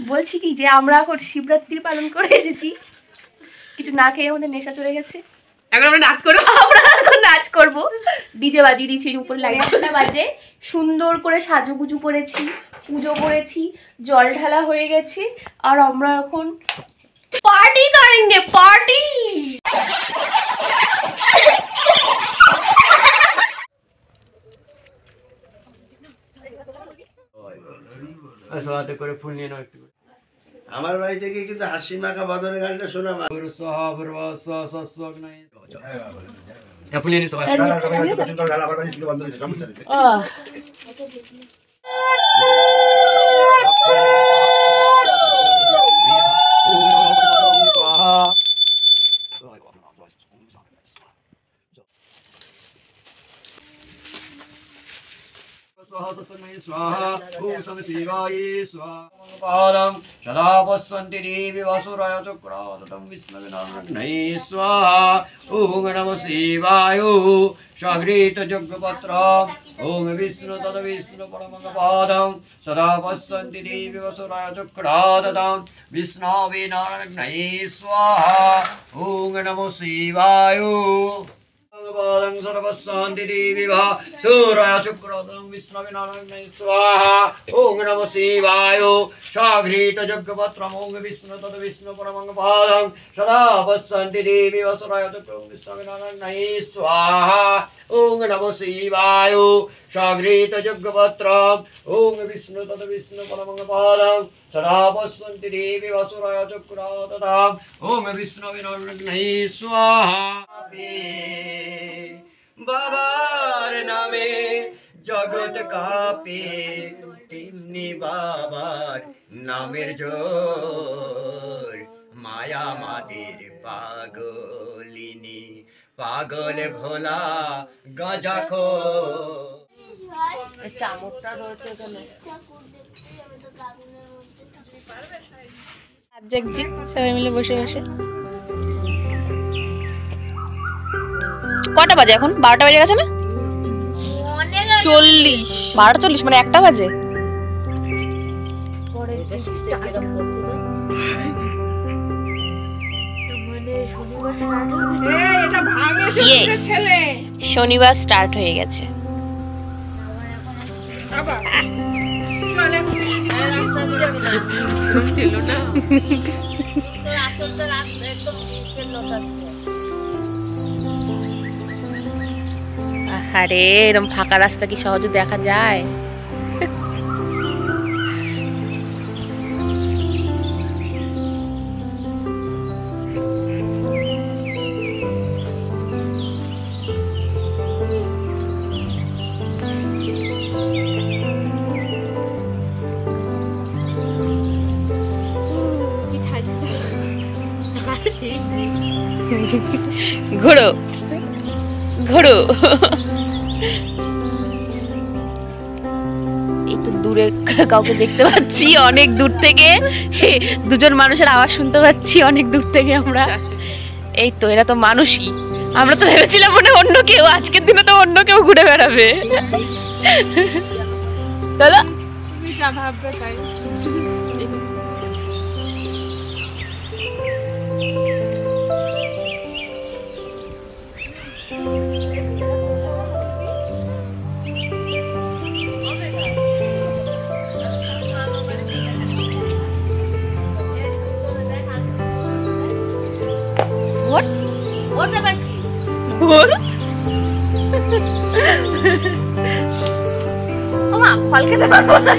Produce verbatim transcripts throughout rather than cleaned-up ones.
বলছি কি যে আমরা এখন শিবরাত্রি পালন করে এসেছি, কিছু না খেয়ে আমাদের নেশা চলে গেছে। এখন আমরা নাচ করবো, আমরা এখন নাচ করবো। ডিজে বাজিয়ে দিয়েছি, উপরে লাইটটা বাজে, সুন্দর করে সাজুগুজু করেছি, পুজো করেছি, জল ঢালা হয়ে গেছে, আর আমরা এখন পার্টি করেंगे, পার্টি। সাথে করে ফুল নিয়ে নাও একটু। আমার বাড়ি থেকে কিন্তু হাসি মাখা বদনের গানটা শোনা মা। ফুল নিয়ে সবাই। सदा पश्यन्ति देवी वसुराय चक्रादतं विष्णुविनाग्नै स्वाहा। ॐ नमः शिवाय सघृत यज्ञपत्रम् ॐ विष्णु तद विष्णु परमपादं सदा पश्यन्ति देवी वसुराय चक्रादतं विष्णुविनाग्नै स्वाहा। ॐ नमः शिवाय पादं सर्वशान्ति देवी वा सूर्य शुक्रदं विष्णुविनाग्नै स्वाहा। ॐ नमः शिवाय साघृत यज्ञपत्रम् ॐ विष्णु तद विष्णु परमपादं सदा पश्यन्ति देवी वसुराय चक्रं विष्णुविनाग्नै स्वाहा। ॐ नमः शिवाय साघृत यज्ञपत्रम् ॐ विष्णु तद विष्णु परमपादं सदा पश्यन्ति देवी वसुराय चक्रादतं ॐ विष्णुविनाग्नै स्वाहा। बाबार नामे जगत कापे तेमনি बाबार नामेर जोर माया माদের पागलिनी पागल भोला गाजाखो চামচটা রয়েছে এখানে। আজ দেখছি সবাই মিলে বসে বসে। কটা বাজে এখন? বারোটা বাজে গেছে না? চল্লিশ, বারোটা চল্লিশ মানে একটা বাজে। শনিবার স্টার্ট হয়ে গেছে। আরে এরকম ফাঁকা রাস্তা কি সহজে দেখা যায়? ঘোড়ো ঘোড়ো। এই তো দূরে কাউকে দেখতে পাচ্ছি, অনেক দূর থেকে দুজন মানুষের আওয়াজ শুনতে পাচ্ছি অনেক দূর থেকে আমরা। এই তো এরা তো মানুষই, আমরা তো ভেবেছিলাম মনে অন্য কেউ, আজকের দিনে তো অন্য কেউ ঘুরে বেড়াবে। চলো ভাববে তাই। What? What about you? What? Mama, ফল খেতে পারবো না।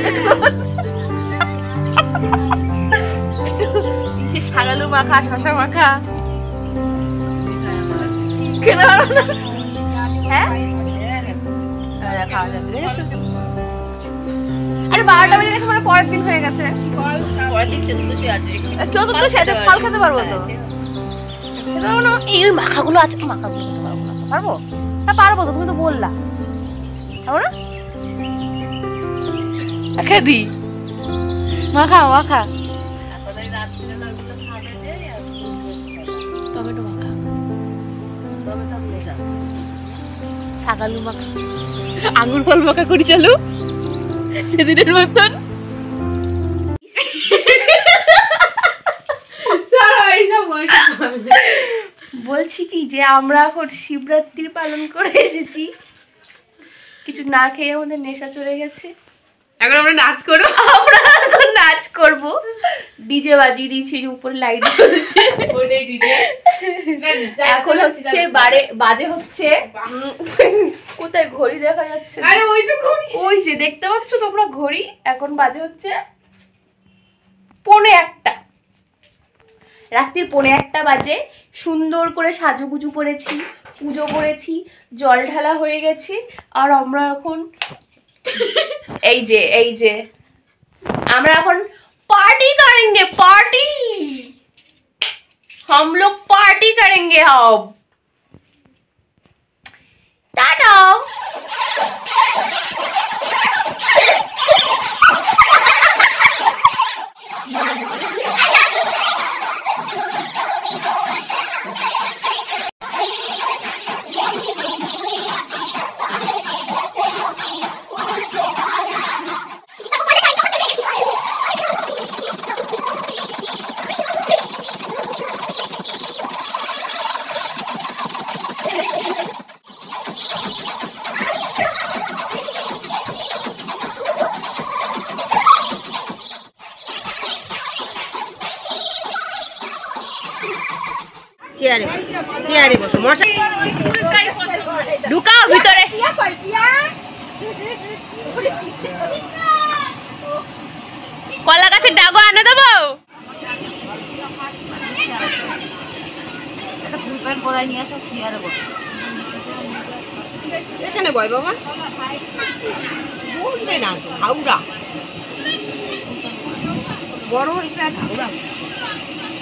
শাকালু মাখা, শশা মাখা কেন? হ্যাঁ খাওয়া যাবে। আরে বারোটা বেজে গেছে মানে পরের দিন হয়ে গেছে। পরের দিন চতুর্দশী আছে, চতুর্দশী আছে, ফল খেতে পারবো তো। এই মাখাগুলো আছে, মাখাগুলো খেতে পারবো না। পারবো না? পারবো তো, তুমি তো বললা। পারবো না? খেদি মাখা মাখা টমেটো মাখা, শাকালু মাখা, আঙুর ফল মাখা করি চলো সেদিনের মতন। যে আমরা এখন শিবরাত্রি পালন করে এসেছি, কিছু না খেয়ে আমাদের নেশা চলে গেছে। এখন আমরা নাচ করবো, আমরা এখন নাচ করবো। ডিজে বাজিয়ে দিয়েছি, উপরে লাইট জ্বলছে। এখন হচ্ছে বারে বাজে হচ্ছে কোথায় ঘড়ি দেখা যাচ্ছে? আরে ওই তো ঘড়ি, ওই যে দেখতে পাচ্ছ তোমরা ঘড়ি। এখন বাজে হচ্ছে পৌনে একটা, রাত্রির পৌনে একটা বাজে। সুন্দর করে সাজুগুজু করেছি, পুজো করেছি, জল ঢালা হয়ে গেছে। আর আমরা এখন এই যে এই যে আমরা এখন पार्टी करेंगे, पार्टी हम लोग पार्टी करेंगे अब। टाटा। চেয়ারে চেয়ারে বসো, মশা ঢুকাও ভিতরে। কলা গাছের ডাগো আনে দেবো। ফুল প্যান্ট পরাই নিয়ে আসো, চেয়ারে বসো। এখানে বয় বাবা, বলবে না তো। হাওড়া বড় হয়েছে আর হাওড়া।